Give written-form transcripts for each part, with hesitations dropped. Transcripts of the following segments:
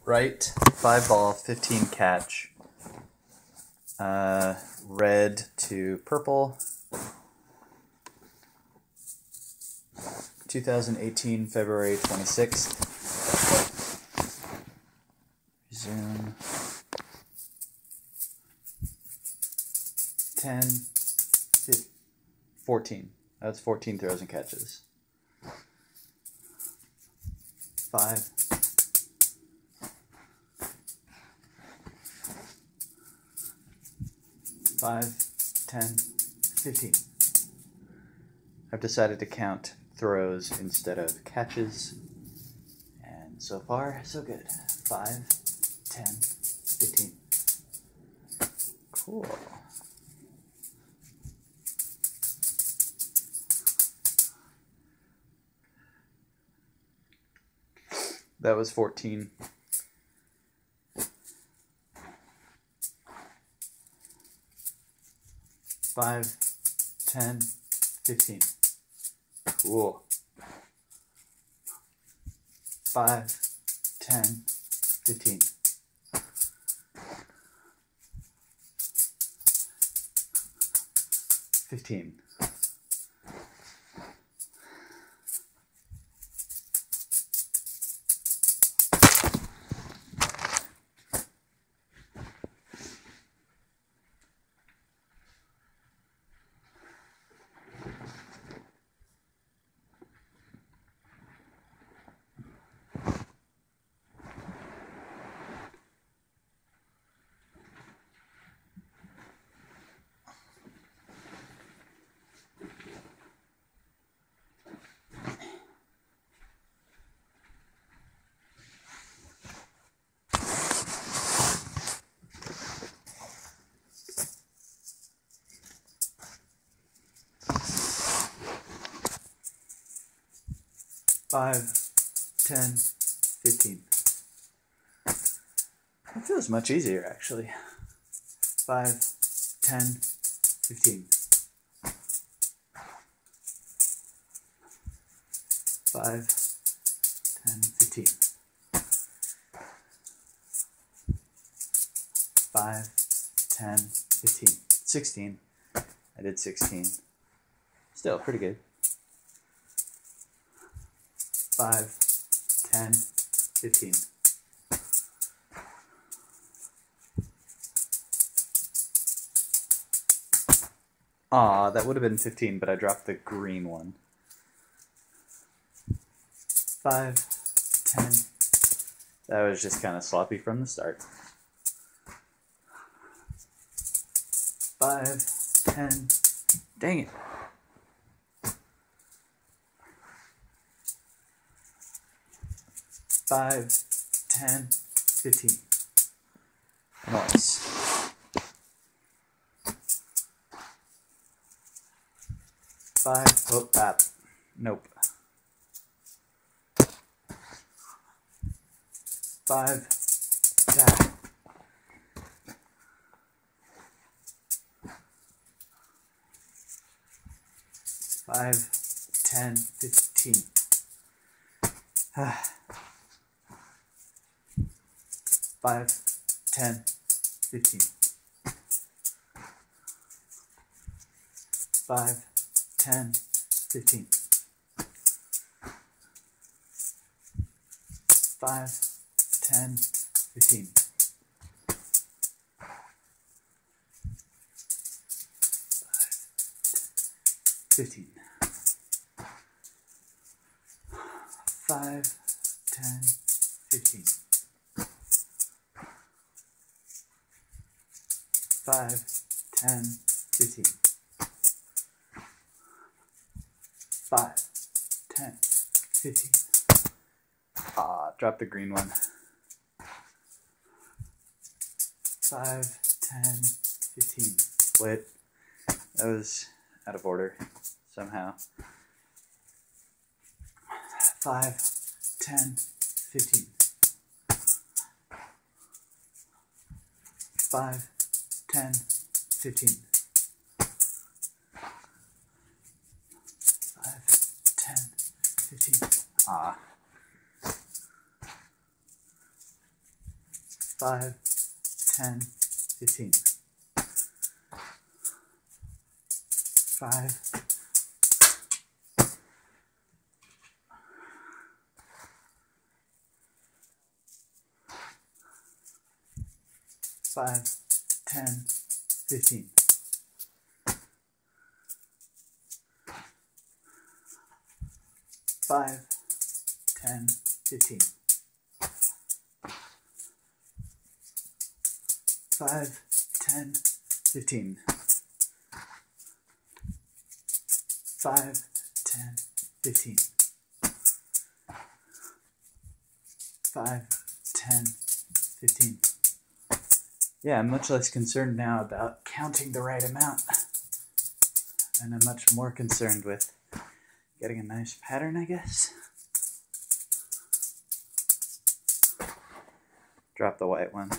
right, 5 ball, 15 catch. Red to purple. 2018, February 26th. Resume. 10, 15, 14. That's 14 throws and catches. 5. 5, 10, 15. I've decided to count throws instead of catches. And so far, so good. 5, 10, 15. Cool. That was 14. Five, 10, 15. Cool. 5, 10, 15. 15. Five, 10, 15. That feels much easier, actually. 5, 10, 15. 5, 10, 15. 5, 10, 15. 16. I did 16. Still pretty good. 5, 10, 15. Aw, that would have been 15, but I dropped the green one. 5, 10. That was just kind of sloppy from the start. 5, 10. Dang it. 5, 10, 15. Nice. 5, oh, that. Nope. 5, that. 5, 10, 15. 5, 10, 15. 5, 10, 15. 5, 10, 15. 15. 5, 10, 15. 5, 10, 15. 5, 10, 15. Ah, drop the green one. 5, 10, 15. Split. That was out of order somehow. 5, 10, 15. 5, 10, 15. 5, 10, 15. Ah. 5, 10, 15. 5, 5, 10, 15. 5, 10, 15. 5, 10, 15. 5, 10, 15. 5, 10, 15. Yeah, I'm much less concerned now about counting the right amount. And I'm much more concerned with getting a nice pattern, I guess. Drop the white one.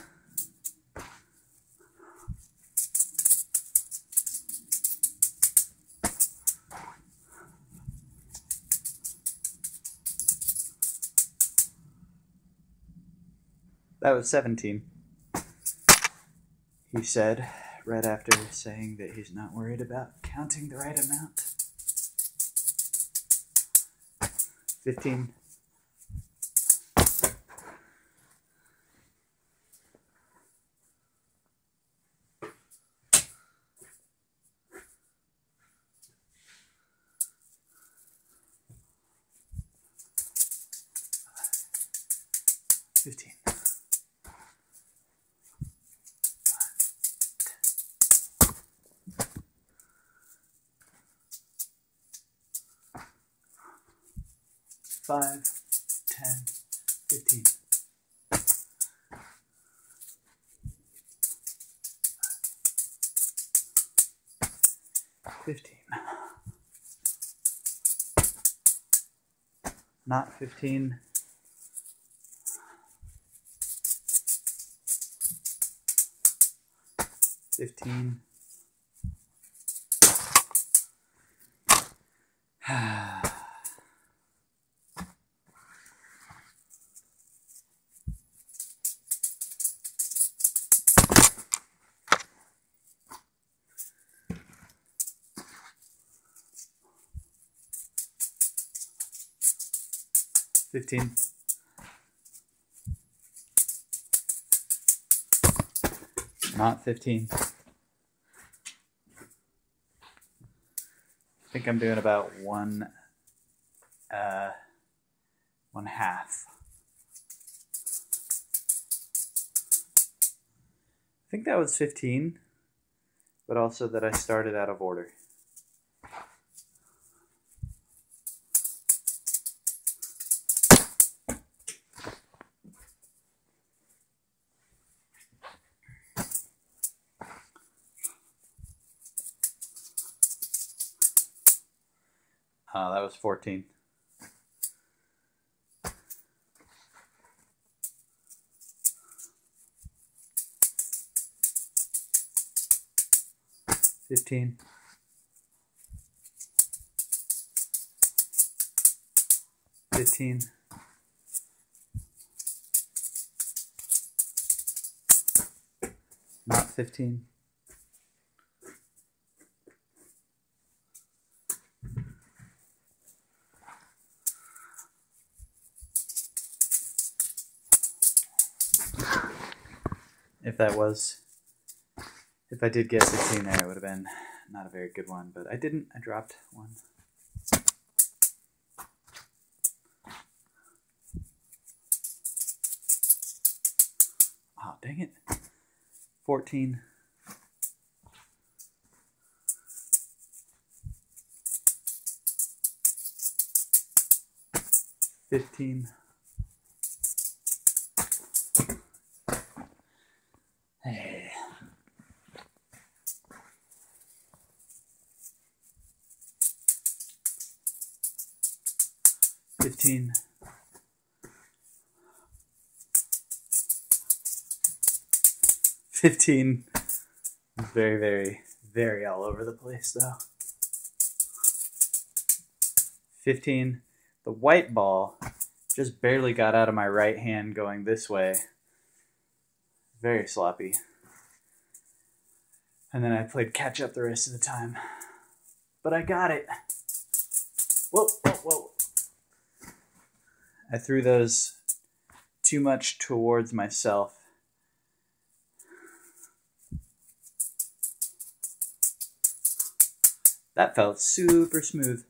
That was 17. He said, right after saying that he's not worried about counting the right amount. 15. Five, 10, 15. 15. Not 15. 15. 15. Not 15. I think I'm doing about one half. I think that was 15, but also that I started out of order. That was 14. $15. $15. Not 15. If I did get 15 there, it would have been not a very good one, but I didn't. I dropped one. Oh, dang it. 14. 15. Hey. 15. 15. Very, very, very all over the place, though. 15. The white ball just barely got out of my right hand going this way. Very sloppy. And then I played catch up the rest of the time. But I got it. Whoa, whoa, whoa. I threw those too much towards myself. That felt super smooth.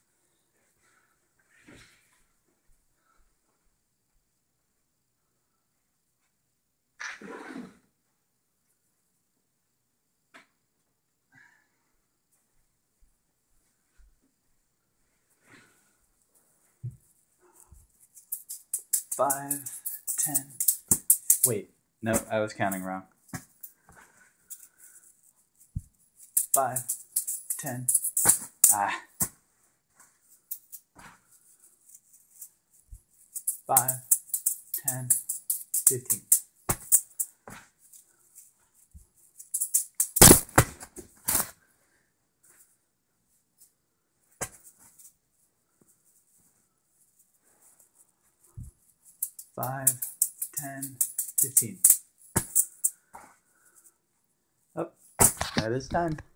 Five, 10. Wait, no, I was counting wrong. 5, 10. 5, 10, 15. Five, 10, 15. Oh, that is time.